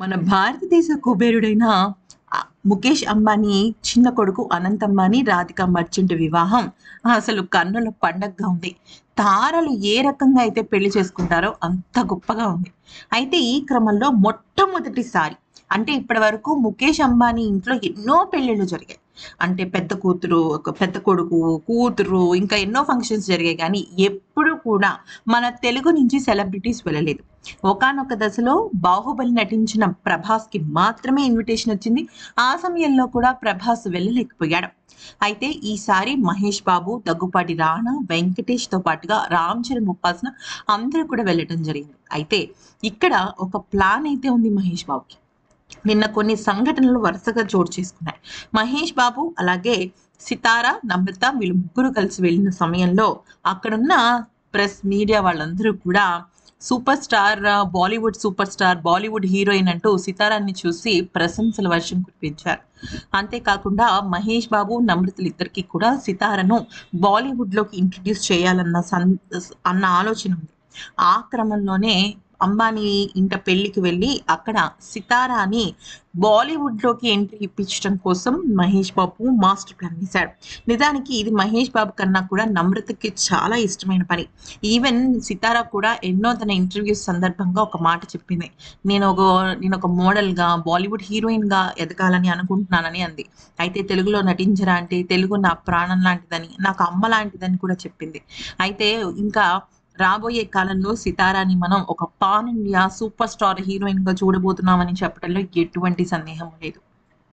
మన భారతదేశ కుబేరుడైన ముఖేష్ అంబానీ చిన్న కొడుకు అనంత్ అంబానీ, రాధికా మర్చెంట్ వివాహం అసలు కన్నుల పండగగా ఉంది. తారలు ఏ రకంగా అయితే పెళ్లి చేసుకుంటారో అంత గొప్పగా ఉంది. అయితే ఈ క్రమంలో మొట్టమొదటిసారి అంటే ఇప్పటివరకు ముఖేష్ అంబానీ ఇంట్లో ఎన్నో పెళ్ళిళ్ళు జరిగాయి. అంటే పెద్ద కూతురు, ఒక పెద్ద కొడుకు, కూతురు ఇంకా ఎన్నో ఫంక్షన్స్ జరిగాయి గానీ ఎప్పుడు కూడా మన తెలుగు నుంచి సెలబ్రిటీస్ వెళ్ళలేదు. ఒకానొక దశలో 'బాహుబలి' నటించిన 'ప్రభాస్‌కి' మాత్రమే ఇన్విటేషన్ వచ్చింది. ఆ సమయంలో కూడా 'ప్రభాస్' వెళ్ళలేకపోయాడు. అయితే ఈసారి 'మహేష్ బాబు', 'దగ్గుపాటి రానా', 'వెంకటేష్‌తో పాటుగా 'రామ్ చరణ్', 'ఉపాసన' అందరూ కూడా వెళ్ళటం జరిగింది. అయితే ఇక్కడ ఒక ప్లాన్ అయితే ఉంది మహేష్ బాబుకి. నిన్న కొన్ని సంఘటనలు వరుసగా చోటు చేసుకున్నాయి. మహేష్ బాబు అలాగే సితార, నమ్రత వీళ్ళు ముగ్గురు కలిసి వెళ్ళిన సమయంలో అక్కడున్న ప్రెస్, మీడియా వాళ్ళందరూ కూడా super star, Bollywood super star, Bollywood heroine అంటూ సితారాని చూసి ప్రశంసల వర్షం కురిపించారు. అంతేకాకుండా మహేష్ బాబు, నమ్రతలిద్దరికీ కూడా సితారను బాలీవుడ్‌లోకి ఇంట్రొడ్యూస్ చేయాలన్న అన్న ఆలోచన ఉంది. ఆ క్రమంలోనే అంబానీ ఇంట పెళ్ళికి వెళ్ళి అక్కడ సితారాని బాలీవుడ్‌లోకి ఎంట్రీ ఇప్పించడం కోసం మహేష్ బాబు మాస్టర్ ప్లాన్ వేశాడు. నిజానికి ఇది మహేష్ బాబు కన్నా కూడా నమ్రతకి చాలా ఇష్టమైన పని. ఈవెన్ సితార కూడా ఎన్నో తన ఇంటర్వ్యూస్ సందర్భంగా ఒక మాట చెప్పింది. నేనొక మోడల్‌గా, బాలీవుడ్ హీరోయిన్‌గా ఎదగాలని అనుకుంటున్నానని అంది. అయితే తెలుగులో నటించరా అంటే తెలుగు నా ప్రాణం లాంటిదని, నాకు అమ్మ లాంటిదని కూడా చెప్పింది. అయితే ఇంకా రాబోయే కాలంలో సితారాని మనం ఒక పాన్ ఇండియా సూపర్ స్టార్ హీరోయిన్‌గా చూడబోతున్నామని చెప్పడంలో ఎటువంటి సందేహం లేదు.